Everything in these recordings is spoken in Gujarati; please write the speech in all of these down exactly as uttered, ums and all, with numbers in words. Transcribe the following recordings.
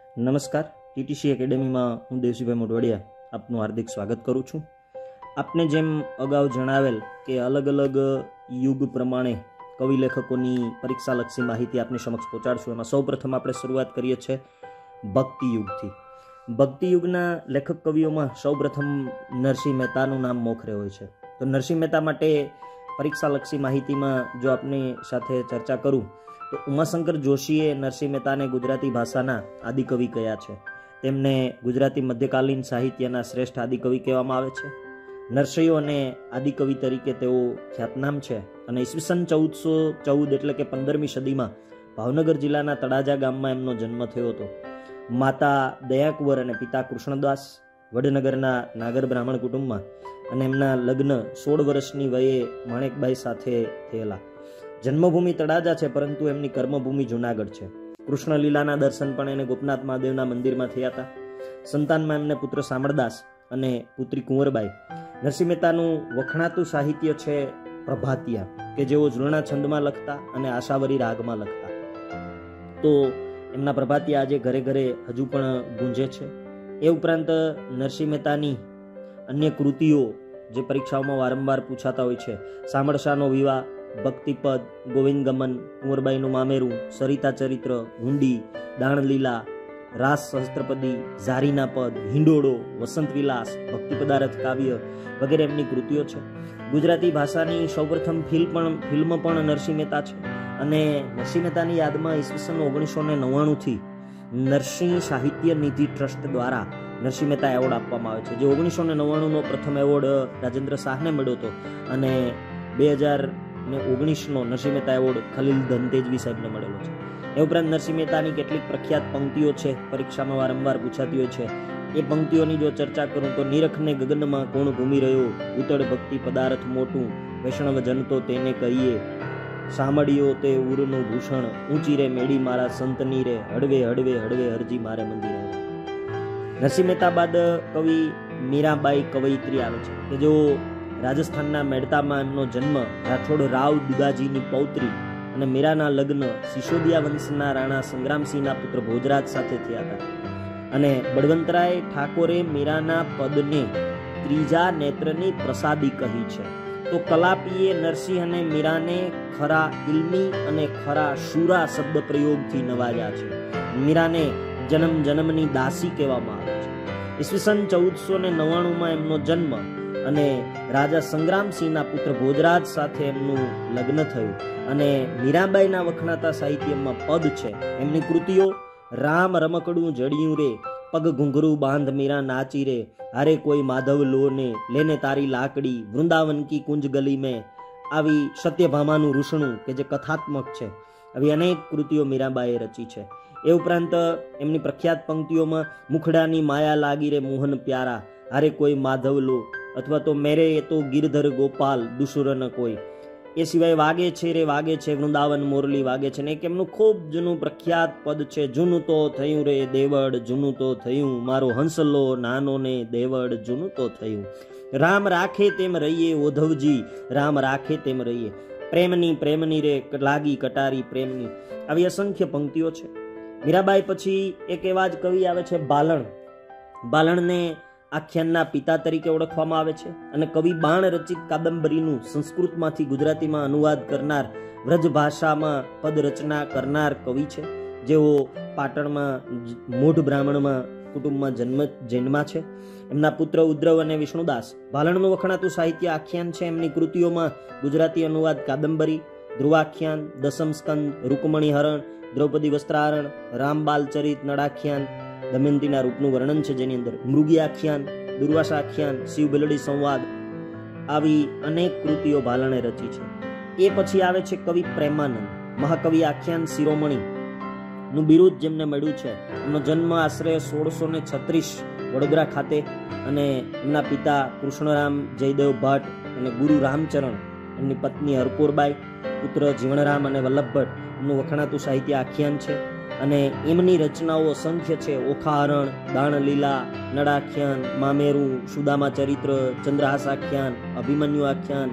નમસ્કાર, ટીટીસી એકેડેમીમાં હું દેવસીભાઈ મોઢવાડિયા આપનું હાર્દિક સ્વાગત કરું છું. આપને જેમ અગાઉ જણાવેલ કે અલગ અલગ યુગ પ્રમાણે કવિ લેખકોની પરીક્ષાલક્ષી માહિતી આપની સમક્ષ પહોંચાડશું. એમાં સૌ પ્રથમ આપણે શરૂઆત કરીએ છીએ ભક્તિ યુગથી. ભક્તિ યુગના લેખક કવિઓમાં સૌ પ્રથમ નરસિંહ મહેતાનું નામ મોખરે હોય છે. તો નરસિંહ મહેતા માટે પરીક્ષાલક્ષી માહિતીમાં જો આપની સાથે ચર્ચા કરું તો ઉમાશંકર જોશીએ નરસિંહ મહેતાને ગુજરાતી ભાષાના આદિકવિ કહ્યા છે. તેમને ગુજરાતી મધ્યકાલીન સાહિત્યના શ્રેષ્ઠ આદિકવિ કહેવામાં આવે છે. નરસિંહ અને આદિકવિ તરીકે તેઓ ખ્યાતનામ છે અને ઈસવીસન ચૌદસો ચૌદ એટલે કે પંદરમી સદીમાં ભાવનગર જિલ્લાના તળાજા ગામમાં એમનો જન્મ થયો હતો. માતા દયાકુંવર અને પિતા કૃષ્ણદાસ વડનગરના નાગર બ્રાહ્મણ કુટુંબમાં, અને એમના લગ્ન સોળ વર્ષની વયે માણેકબાઈ સાથે થયેલા. જન્મભૂમિ તળાજા છે, પરંતુ એમની કર્મભૂમિ જુનાગઢ છે. કૃષ્ણ લીલાના દર્શન પણ એને ગોપનાથ મહાદેવના મંદિરમાં થયા હતા. સંતાનમાં એમને પુત્ર શામળદાસ અને પુત્રી કુંવરબાઈ. નરસિંહ મહેતાનું વખણાતું સાહિત્ય છે પ્રભાતિયા, કે જેઓ ઝૂલણા છંદમાં લખતા અને આશાવરી રાગમાં લખતા. તો એમના પ્રભાતિયા આજે ઘરે ઘરે હજુ પણ ગુંજે છે. એ ઉપરાંત નરસિંહ મહેતાની અન્ય કૃતિઓ જે પરીક્ષાઓમાં વારંવાર પૂછાતા હોય છે: શામળશાનો વિવાહ, ભક્તિપદ, ગોવિંદ ગમન, કુંવરબાઈનું મામેરું, સરિતા ચરિત્ર, હુંડી, દાણલીલા, રાસ સહસ્ત્રપદી, ઝારીના પદ, હિંડોળો, વસંત વિલાસ, ભક્તિ પદાર્થ કાવ્ય વગેરે એમની કૃતિઓ છે. ગુજરાતી ભાષાની સૌપ્રથમ ફિલ્મ પણ ફિલ્મ પણ નરસિંહ મહેતા છે. અને નરસિંહ મહેતાની યાદમાં ઈસવીસન ઓગણીસો ને નવ્વાણુંથી નરસિંહ સાહિત્ય નિધિ ટ્રસ્ટ દ્વારા નરસિંહ મહેતા એવોર્ડ આપવામાં આવે છે, જે ઓગણીસો ને નવ્વાણુંનો પ્રથમ એવોર્ડ રાજેન્દ્ર શાહને મળ્યો હતો અને બે હજાર ને ઓગણીસનો નરસિંહ મહેતા એવોર્ડ ખલીલ ધનતેજવી સાહેબને મળેલો છે. એ ઉપરાંત નરસિંહ મહેતાની કેટલીક પ્રખ્યાત પંક્તિઓ છે, પરીક્ષામાં વારંવાર પૂછાતી હોય છે. એ પંક્તિઓની જો ચર્ચા કરું તો: નિરખને ગગનમાં કોણ ઘૂમી રહ્યો, ઉતળ ભક્તિ પદાર્થ મોટું, વૈષ્ણવ જન તો તેને કહીએ, સાંભળ્યો તે ઉરનું ભૂષણ, ઊંચી રે મેળી મારા સંતની રે, હળવે હળવે હળવે હરજી મારે મંદિરે. નરસિંહ મહેતા બાદ કવિ મીરાબાઈ કવયિત્રી આવે છે, કે જેઓ રાજસ્થાનના મેડતામાં એમનો જન્મ રાઠોડ રાવ દુદાજીની પૌત્રી અને મીરાના લગ્ન સિસોદિયા વંશના રાણા સંગ્રામસિંહના પુત્ર ભોજરાજ સાથે થયા હતા. અને બળવંતરાય ઠાકોરે મીરાના પદને ત્રીજા નેત્રની પ્રસાદી કહી છે. તો કલાપીએ નરસિંહ અને મીરાને ખરા ઇલ્મી અને ખરા શુરા શબ્દ પ્રયોગથી નવાજ્યા છે. મીરાને જન્મ જન્મની દાસી કહેવામાં આવે છે. ઈસવીસન ચૌદસો ને નવ્વાણુંમાં એમનો જન્મ અને રાજા સંગ્રામસિંહના પુત્ર ભોજરાજ સાથે એમનું લગ્ન થયું. અને મીરાબાઈના વખણાતા સાહિત્યમાં પદ છે. એમની કૃતિઓ: રામ રમકડું જડિયું રે, પગ ઘૂંઘરું બાંધ મીરા નાચી રે, હારે કોઈ માધવ લોને, લેને તારી લાકડી, વૃંદાવન કી કુંજ ગલી મેં, આવી સત્યભામાનું રૂષણું કે જે કથાત્મક છે. આવી અનેક કૃતિઓ મીરાબાઈએ રચી છે. એ ઉપરાંત એમની પ્રખ્યાત પંક્તિઓમાં મુખડાની માયા લાગી રે મોહન પ્યારા, હારે કોઈ માધવ લો, અથવા તો મેરે એ તો ગિરધર ગોપાલ દુસુર ન કોઈ. એ સિવાય વાગે છે રે વાગે છે વૃંદાવન મોરલી વાગે છે. ને એક એમનું ખૂબ જૂનું પ્રખ્યાત પદ છે: જૂનું તો થયું રે દેવડ, જૂનું તો થયું મારો હંસલો નાનો ને દેવડ, જૂનું તો થયું. રામ રાખે તેમ રહીએ ઓધવજી, રામ રાખે તેમ રહીએ, પ્રેમની પ્રેમની રે લાગી કટારી પ્રેમની. આવી અસંખ્ય પંક્તિઓ છે. મીરાબાઈ પછી એક એવા જ કવિ આવે છે બાલણ. બાલણને આખ્યાનના પિતા તરીકે ઓળખવામાં આવે છે અને કવિ બાણ રચિત કાદંબરીનું સંસ્કૃતમાંથી ગુજરાતીમાં અનુવાદ કરનાર, વ્રજ ભાષામાં પદ રચના કરનાર કવિ છે, જેઓ પાટણમાં મોઢ બ્રાહ્મણમાં કુટુંબમાં જન્મ જન્મા છે. એમના પુત્ર ઉદ્રવ અને વિષ્ણુદાસ. બાલણનું વખણાતું સાહિત્ય આખ્યાન છે. એમની કૃતિઓમાં ગુજરાતી અનુવાદ કાદંબરી, ધ્રુવાખ્યાન, દસમ સ્કંદ, રૂકમણી હરણ, દ્રૌપદી વસ્ત્રાહરણ, રામબાલ ચરિત, નળાખ્યાન, દમયંતીના રૂપનું વર્ણન છે જેની અંદર, મૃગી આખ્યાન, દુર્વાસા આખ્યાન, શિવ બેલડી સંવાદ, આવી અનેક કૃતિઓ બાલણે રચી છે. એ પછી આવે છે કવિ પ્રેમાનંદ. મહાકવિ આખ્યાન શિરોમણી નું બિરુદ જેમને મળ્યું છે. એમનો જન્મ આશરે સોળસો ને છત્રીસ વડોદરા ખાતે, અને એમના પિતા કૃષ્ણરામ જયદેવ ભટ્ટ અને ગુરુ રામચરણ, એમની પત્ની હરકોરબાઈ, પુત્ર જીવણરામ અને વલ્લભ ભટ્ટ. એમનું વખણાતું સાહિત્ય આખ્યાન છે. અને એમની રચનાઓ અસંખ્ય છે: ઓખાહરણ, દાણલીલા, નળાખ્યાન, મામેરું, સુદામા ચરિત્ર, ચંદ્રહાસ આખ્યાન, અભિમન્યુ આખ્યાન,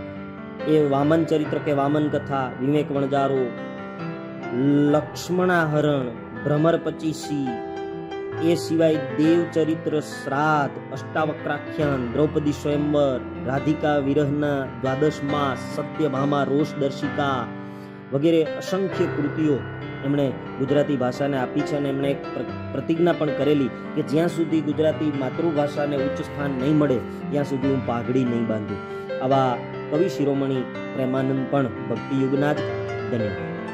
એ વામન ચરિત્ર કે વામન કથા, વિવેક વણજારો, લક્ષ્મણાહરણ, ભ્રમર પચીસી, એ સિવાય દેવચરિત્ર, શ્રાદ્ધ, અષ્ટાવક્રાખ્યાન, દ્રૌપદી સ્વયંવર, રાધિકા વિરહના દ્વાદશ માસ, સત્યભામા રોષ દર્શિકા વગેરે અસંખ્ય કૃતિઓ એમણે ગુજરાતી ભાષાને આપી છે અને એમણે એક પ્રતિજ્ઞા પણ કરેલી કે જ્યાં સુધી ગુજરાતી માતૃભાષાને ઉચ્ચ સ્થાન નહીં મળે ત્યાં સુધી હું પાઘડી નહીં બાંધું. આવા કવિ શિરોમણી પ્રેમાનંદ પણ ભક્તિયુગના જ. ધન્યવાદ.